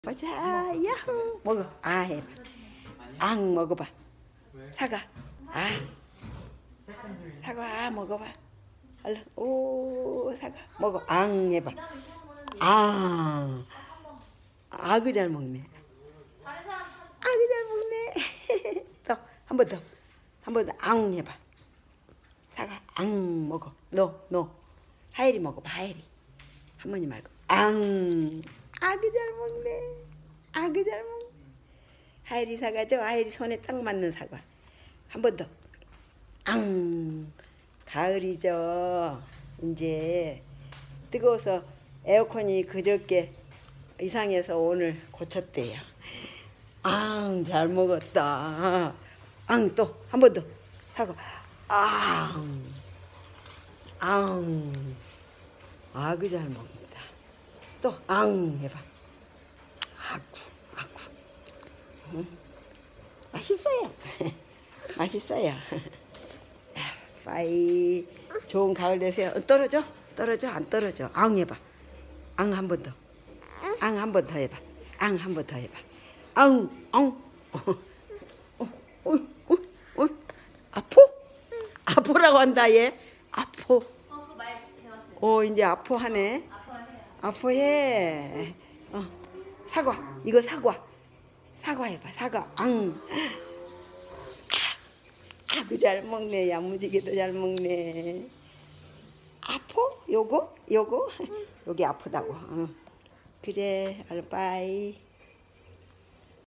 보자. 야호. 먹어. 아 해봐. 앙 먹어봐. 사과. 아. 사과 먹어봐. 얼른. 오 사과 먹어. 앙 해봐. 아. 아그 잘 먹네. 아그 잘 먹네. 또 한 번 더. 한 번 더. 앙 해봐. 사과. 앙 먹어. 너. 하엘이 먹어봐. 하엘이. 할머니 말고. 앙. 아그 잘 먹네. 아그 잘 먹네. 하엘이 사과죠. 하엘이 손에 딱 맞는 사과. 한 번 더. 앙. 가을이죠. 이제 뜨거워서 에어컨이 그저께 이상해서 오늘 고쳤대요. 앙, 잘 먹었다. 앙, 또 한 번 더. 사과. 앙. 앙. 아그 잘 먹는다. 또 앙 해봐. 아구. 맛있어요. 맛있어요. 빠이. 좋은 가을 되세요. 떨어져? 안 떨어져. 앙 해봐. 앙 한 번 더. 앙 한 번 더 해봐. 앙 한 번 더 해봐. 앙. 아포라고 한다 얘. 아포. 이제 아포하네. 아포해. 사과. 이거 사과. 사과 해봐. 사과. 앙. 아그 잘 먹네. 야무지게도 잘 먹네. 아포? 요거? 여기 아프다고. 그래. 알바이.